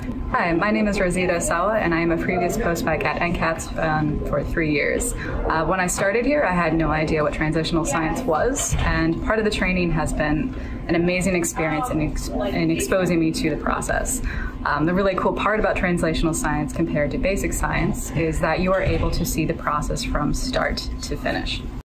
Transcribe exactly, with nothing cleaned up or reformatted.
Hi, my name is Rosita Asawa, and I am a previous postbac at N C A T S um, for three years. Uh, when I started here, I had no idea what translational science was, and part of the training has been an amazing experience in, ex in exposing me to the process. Um, the really cool part about translational science compared to basic science is that you are able to see the process from start to finish.